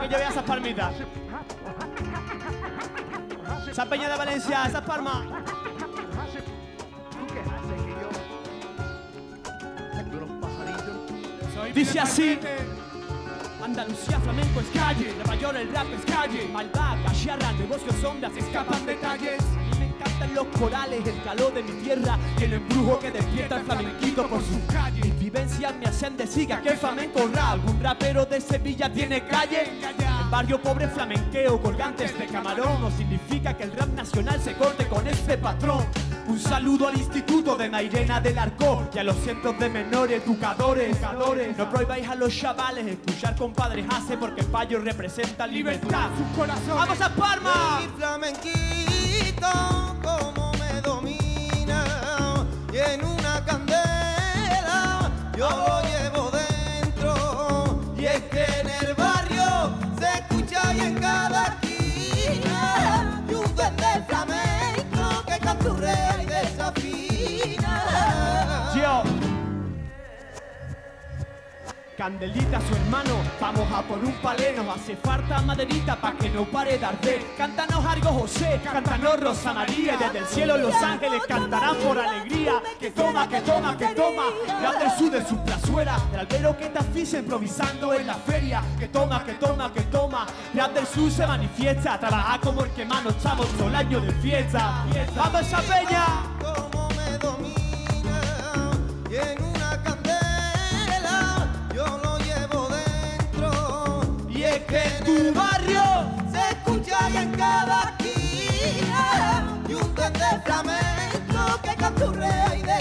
lleve a esas palmitas. Esa peña de Valencia, esas palmas. Dice así: Andalucía, flamenco es calle, Nueva York el rap es calle, Malva, cacharra, negocios, sombras, escapan detalles. A mí me encantan los corales, el calor de mi tierra y el embrujo que despierta el flamenquito por su calle. Mis vivencias me hacen decir que aquel flamenco rap, algún rapero de Sevilla tiene calle. En barrio pobre flamenqueo, colgantes de camarón, no significa que el rap nacional se corte con este patrón. Un saludo al instituto de Mairena del Arco y a los cientos de menores educadores. No prohibáis a los chavales escuchar compadres hace, porque el payo representa libertad. Sus corazones. ¡Vamos a Palma! Mi flamenquito, como me domina, y en una candela yo lo llevo dentro. Y es que en el barrio se escucha y en cada esquina y un duende flamenco que canturrea y desafina. Yo. Candelita, su hermano, vamos a por un palé. Nos hace falta maderita pa' que no pare de arder. Cántanos algo, José, cántanos Rosa María. Y desde el cielo los ángeles cantarán por alegría. Que toma, que toma, que toma. Real del Sur de su plazuela, el albero que te asfixia improvisando en la feria. Que toma, que toma, que toma. Real del Sur se manifiesta. Trabaja como el que más nos echamos todo el año de fiesta. ¡Vamos a Peña! Como me domina, y en una candela yo lo llevo dentro. Y es que en tu barrio Se escucha y en cada esquina y un duende flamenco que canturrea y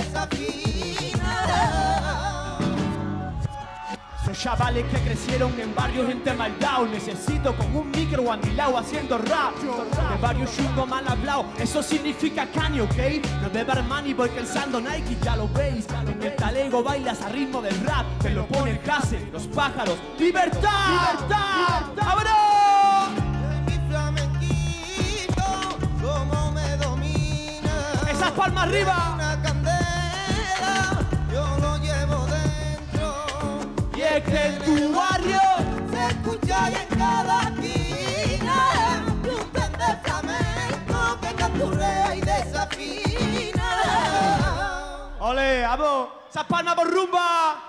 desafina. esos chavales que crecieron en barrios entemaldados, necesito con un micro andilao haciendo rap. De barrio chungo mal hablado, eso significa caño, ¿ok? No beba Armani voy calzando Nike, ya lo veis. En el talego bailas a ritmo del rap, te lo pone el clase, los pájaros. ¡Libertad! ¡Libertad! ¡Vámonos! Mi flamenquito, como me domina. ¡Esas palmas arriba! Una candela, yo lo llevo dentro. Y es que en tu barrio Se escucha y en cada esquina y un duende flamenco que canturrea y desafina. ¡ole, vamos! ¡Esas palmas por rumba!